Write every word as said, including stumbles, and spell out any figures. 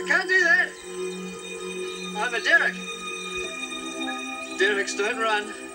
I can't do that. I'm a Derek. Derek's, don't run.